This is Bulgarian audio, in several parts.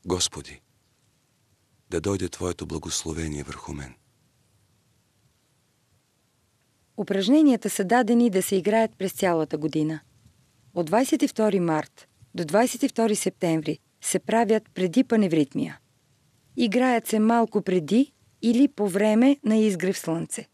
Господи, да дойде Твоето благословение върху мен. Упражненията са дадени да се играят през цялата година. От 22 март до 22 септември се правят преди паневритмия. Играят се малко преди или по време на изгрев слънце.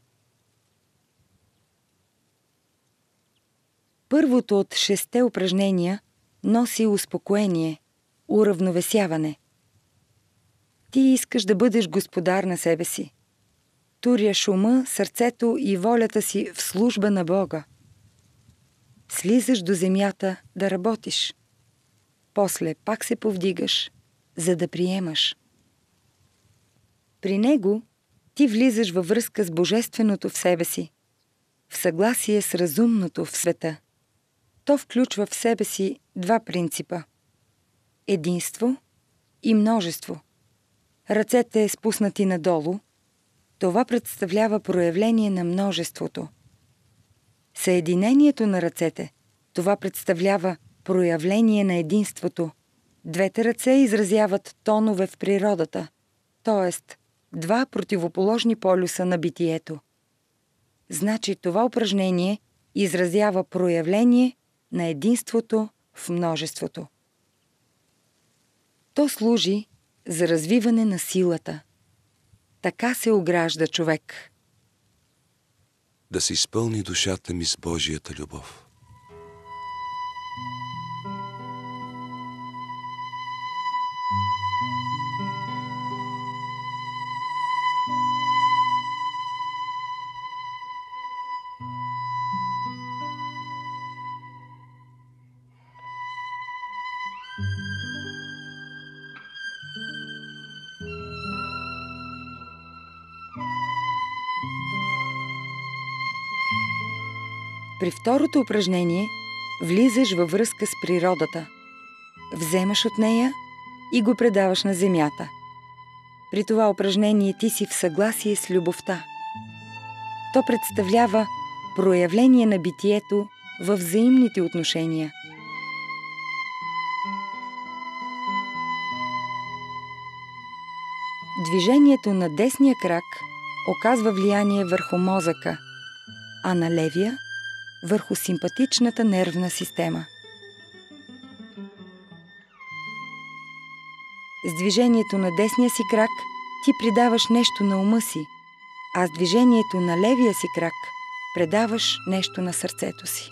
Първото от 6 упражнения носи успокоение, уравновесяване. Ти искаш да бъдеш господар на себе си. Туряш ума, сърцето и волята си в служба на Бога. Слизаш до земята да работиш. После пак се повдигаш, за да приемаш. При него ти влизаш във връзка с божественото в себе си, в съгласие с разумното в света. То включва в себе си 2 принципа – единство и множество. Ръцете спуснати надолу, това представлява проявление на множеството. Съединението на ръцете, това представлява проявление на единството. Двете ръце изразяват тонове в природата, т.е. 2 противоположни полюса на битието. Значи това упражнение изразява проявление на единството в множеството. То служи за развиване на силата. Така се огражда човек. Да се изпълни душата ми с Божията любов. При второто упражнение влизаш във връзка с природата. Вземаш от нея и го предаваш на земята. При това упражнение ти си в съгласие с любовта. То представлява проявление на битието във взаимните отношения. Движението на десния крак оказва влияние върху мозъка, а на левия – върху симпатичната нервна система. С движението на десния си крак ти придаваш нещо на ума си, а с движението на левия си крак предаваш нещо на сърцето си.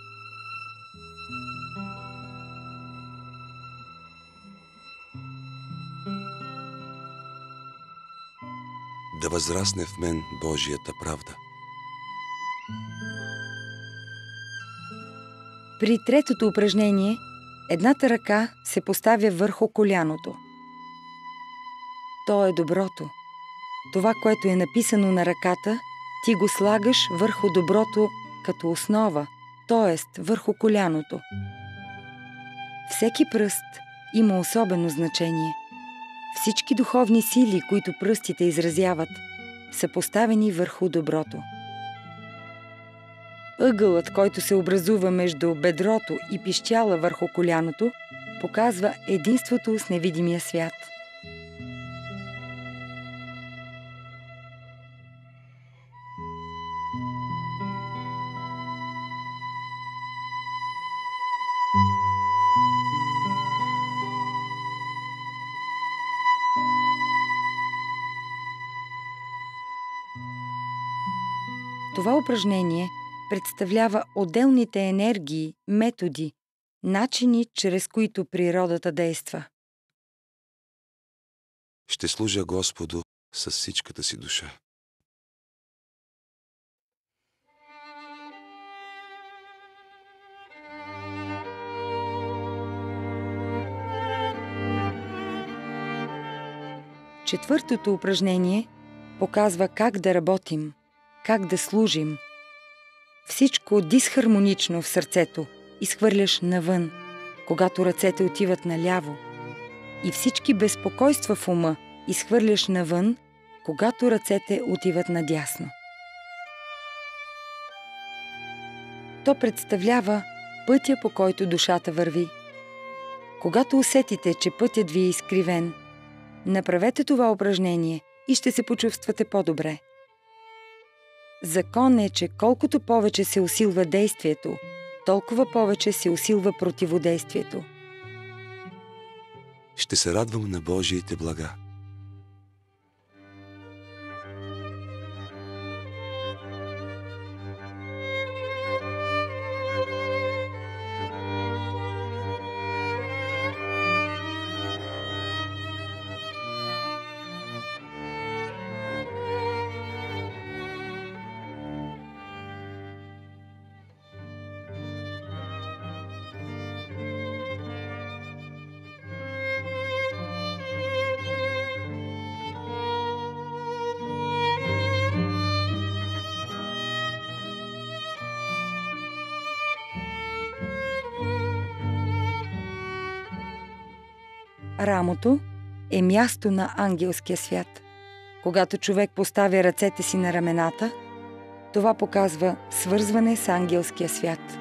Да възрасне в мен Божията правда. При третото упражнение едната ръка се поставя върху коляното. То е доброто. Това, което е написано на ръката, ти го слагаш върху доброто като основа, т.е. върху коляното. Всеки пръст има особено значение. Всички духовни сили, които пръстите изразяват, са поставени върху доброто. Ъгълът, който се образува между бедрото и пищяла върху коляното, показва единството с невидимия свят. Това упражнение представлява отделните енергии, методи, начини, чрез които природата действа. Ще служа Господу с всичката си душа. Четвъртото упражнение показва как да работим, как да служим. Всичко дисхармонично в сърцето изхвърляш навън, когато ръцете отиват наляво. И всички безпокойства в ума изхвърляш навън, когато ръцете отиват надясно. То представлява пътя, по който душата върви. Когато усетите, че пътят ви е изкривен, направете това упражнение и ще се почувствате по-добре. Закон е, че колкото повече се усилва действието, толкова повече се усилва противодействието. Ще се радвам на Божиите блага. Рамото е място на ангелския свят. Когато човек поставя ръцете си на рамената, това показва свързване с ангелския свят.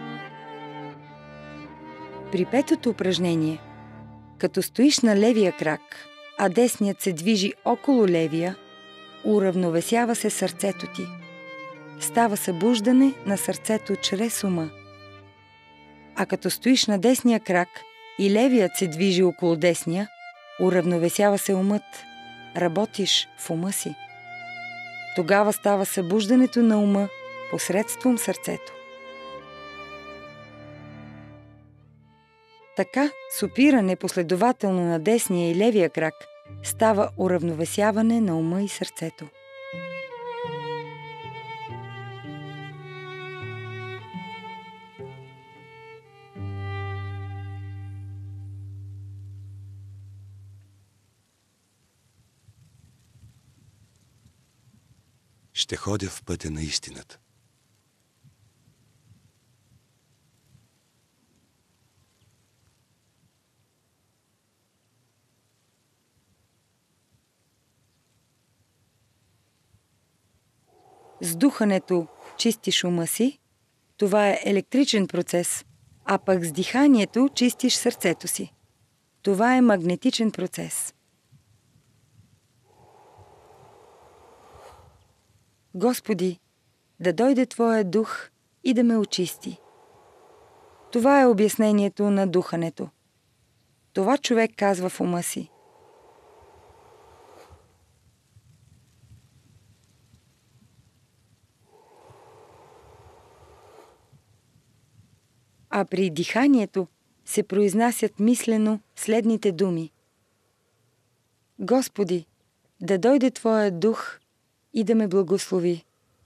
При петото упражнение, като стоиш на левия крак, а десният се движи около левия, уравновесява се сърцето ти. Става събуждане на сърцето чрез ума. А като стоиш на десния крак и левият се движи около десния, уравновесява се умът, работиш в ума си. Тогава става събуждането на ума посредством сърцето. Така, с опиране последователно на десния и левия крак, става уравновесяване на ума и сърцето. Ще ходя в пътя на истината. С духането чистиш ума си, това е електричен процес, а пък с диханието чистиш сърцето си. Това е магнетичен процес. Господи, да дойде Твоя дух и да ме очисти. Това е обяснението на духането. Това човек казва в ума си. А при диханието се произнасят мислено следните думи. Господи, да дойде Твоя дух и да ме благослови.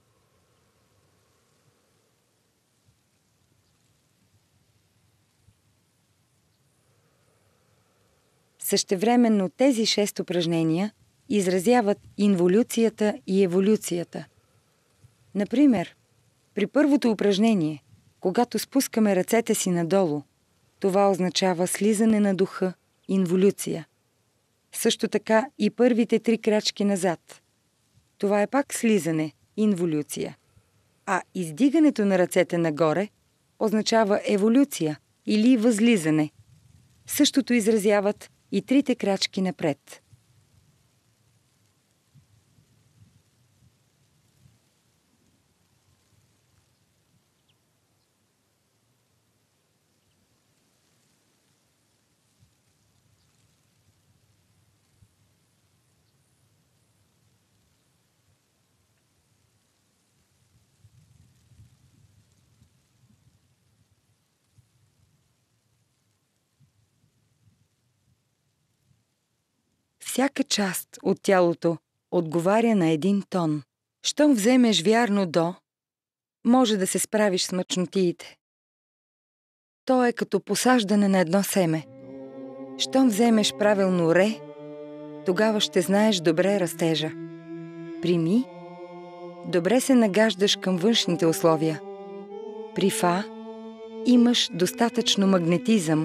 Същевременно тези 6 упражнения изразяват инволюцията и еволюцията. Например, при първото упражнение, когато спускаме ръцете си надолу, това означава слизане на духа, инволюция. Също така и първите 3 крачки назад. Това е пак слизане, инволюция. А издигането на ръцете нагоре означава еволюция или възлизане. Същото изразяват и 3 крачки напред. Всяка част от тялото отговаря на един тон. Щом вземеш вярно до, може да се справиш с мъчнотиите. То е като посаждане на едно семе. Щом вземеш правилно ре, тогава ще знаеш добре растежа. При ми, добре се нагаждаш към външните условия. При фа, имаш достатъчно магнетизъм.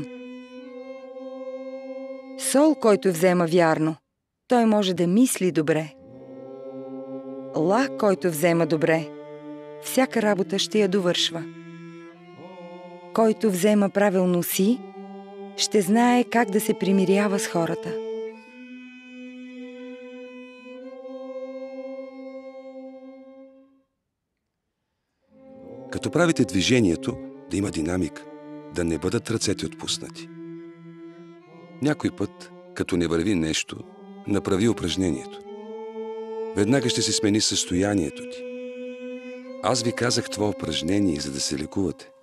Сол, който взема вярно, той може да мисли добре. Ла, който взема добре, всяка работа ще я довършва. Който взема правилно си, ще знае как да се примирява с хората. Като правите движението, да има динамика, да не бъдат ръцете отпуснати. Някой път, като не върви нещо, направи упражнението. Веднага ще се смени състоянието ти. Аз ви казах това упражнение, за да се лекувате.